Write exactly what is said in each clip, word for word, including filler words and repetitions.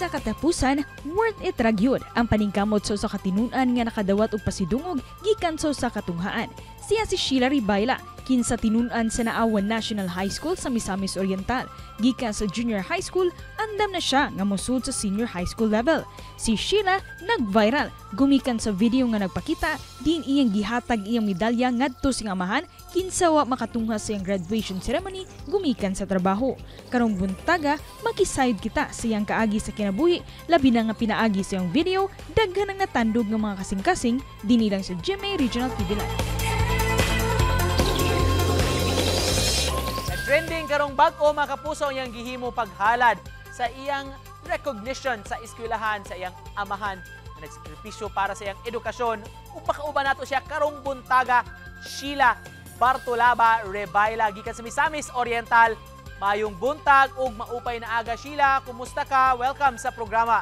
nga katapusan, worth it ra gyud ang paningkamot sa usa ka tinun-an nga nakadawat og pasidungog gikan sa usa ka tunghaan. Siya si Sheila Ribayla, kinsa tinun-an sa Naawan National High School sa Misamis Oriental. Gikan sa junior high school, andam na siya nga mosud sa senior high school level. Si Sheila nag-viral gumikan sa video nga nagpakita din iyang gihatag iyang medalya ngadto sing amahan kinsa wa makatungha sa iyang graduation ceremony gumikan sa trabaho. Karong buntaga makisayod kita sa iyang kaagi sa kinabuhi, labi na nga pinaagi sa iyang video daghan ang natandog nga mga kasing-kasing dinhi lang sa G M A Regional T V Live. Trending karong bag-o mga kapuso iyang gihimo paghalad sa iyang recognition sa eskwelahan sa iyang amahan na nagsakripisyo para sa iyang edukasyon. Ug makauban nato siya karong buntaga, Sheila Bartolaba Ribayla gikan sa Misamis Oriental. Mayong buntag ug maupay na aga. Sheila, kumusta ka? Welcome sa programa.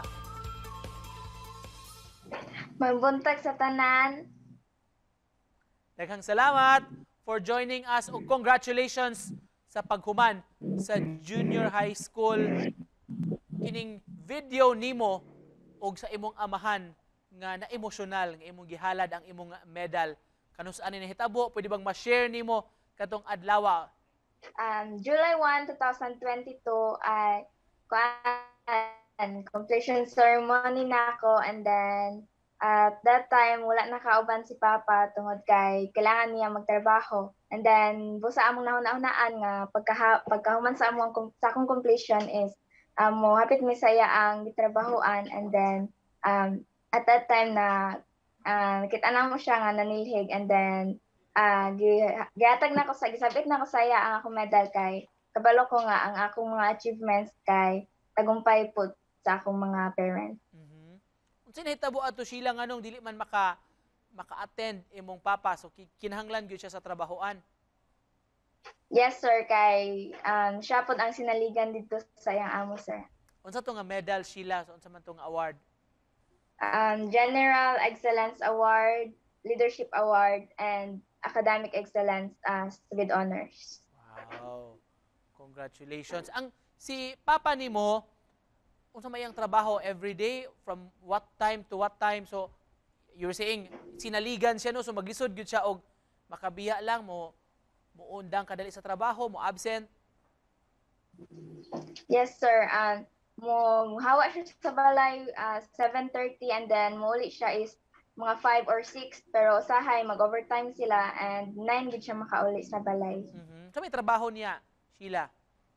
Mayong buntag sa tanan. Daghang salamat for joining us ug congratulations sa paghuman sa junior high school. Kining video nimo og sa imong amahan nga na-emosyonal nga imong gihalad ang imong medal. Kanus-an ni nahitabo? Pwede bang ma-share nimo katong adlaw? Um, July first, twenty twenty-two ay kuan completion ceremony nako, and then at that time wala na kauban si Papa tungod kay kailangan niya magtrabaho. And then busa among nahuna-hunaan nga pagka pagkahuman sa among sa akong completion is um, mo hapit mi saya ang gitrabahoan, and then um, at that time na uh, nakita na mo siya nga nanilhig, and then uh, gihatag na ko sa gisabit na ko saya ang akong medal kay kabalo ko nga ang akong mga achievements kay tagumpay pud sa akong mga parents. Mm-hmm. Unsa nahitabo ato Sheila nganong dili man maka maka-attend imong papa, so kinahanglan gyud siya sa trabahoan? Yes sir, kay um, siya pod ang sinaligan dito sa iyang amo sir. Unsa to nga medal Sheila? So unsa man to nga award? Um, General Excellence Award, Leadership Award, and Academic Excellence uh, with honors. Wow. Congratulations. Ang si papa nimo unsa may ang trabaho every day from what time to what time? So you're saying sinaligan siya no, so maglisod gyud siya og makabiya lang mo muundang kadali sa trabaho, mo absent. Yes sir, um mo hawa siya sa balay uh, seven thirty, and then muuli siya is mga five or six, pero usahay mag-overtime sila and nine gid siya makauli sa balay. Mhm. So may trabaho niya, Sheila?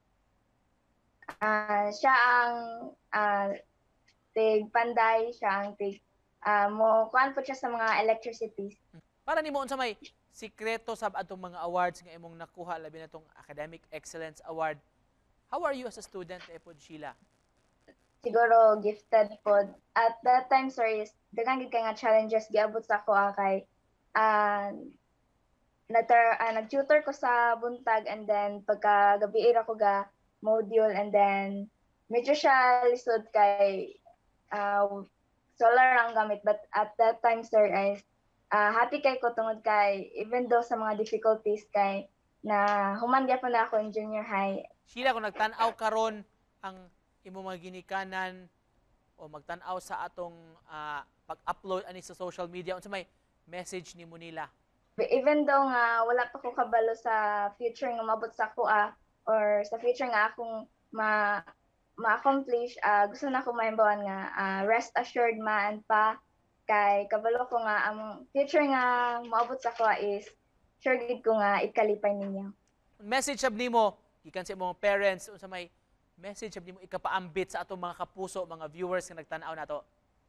Uh, siya ang uh, tig panday, siya ang tig Uh, mo kuan po siya sa mga electricities. Para nimo unsa may sikreto sa atong mga awards nga imong nakuha, labi na tong Academic Excellence Award? How are you as a student, Epod Sheila? Siguro gifted po. At that time, sir, is daghang gid kay nga challenges giabot sa ako ah, kay uh, uh, nag-tutor ko sa buntag, and then pagka gabi ra ko ga module, and then medyo siya lisod kay uh, solar ang gamit, but at that time sir is uh, happy kay ko tungod kay even though sa mga difficulties kay na human gyapon na ako in junior high. Sheila, kung nagtan-aw karon ang imo mga ginikanan o magtan-aw sa atong uh, pag-upload ani sa social media, unsa may message nimo nila? Even though nga wala pa ko kabalo sa future nga mabot sa ako ah, or sa future nga akong ma ma-accomplish, uh, gusto na ko maimbawan nga uh, rest assured man pa kay kabalo ko nga ang future nga maabot sa ko is sure gid ko nga ikalipay ninyo. Message sab nimo gikan sa imong parents, unsa may message sab nimo ikapaambit sa atong mga kapuso, mga viewers nga nagtan-aw nato?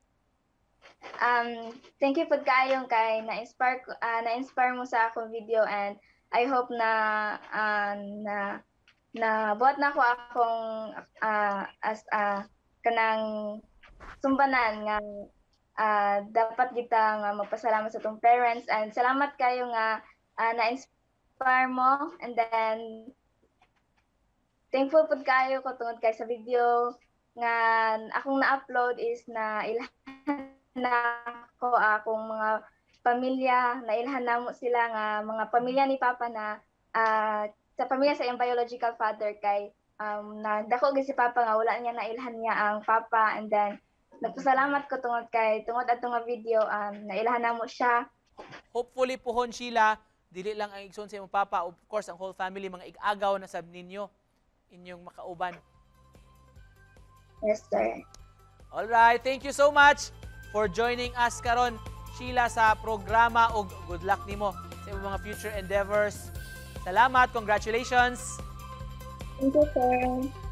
Um thank you pud kaayo kay na-inspire uh, na-inspire mo sa akong video, and I hope na uh, na na buhat na ko akong uh, as uh, kanang sumbanan nga uh, dapat kita nga magpasalamat sa tong parents, and salamat kayo nga uh, na-inspire mo, and then thankful pud kayo ko tungod kay sa video nga akong na-upload is na ilhan na ko akong mga pamilya, na ilhan namo sila nga mga pamilya ni Papa na uh, sa pamilya sa iyang biological father kay um, na dako gyud si Papa nga wala niya nailhan niya ang Papa, and then nagpasalamat ko tungod kay tungod ato nga video um, nailhan namo siya. Hopefully pohon Sheila, dili lang ang igsoon sa imong papa, of course ang whole family mga ig-agaw na sab ninyo inyong makauban. Yes, sir. All right, thank you so much for joining us karon Sheila sa programa, ug good luck nimo sa imong mga future endeavors. Salamat, congratulations. Thank you, sir.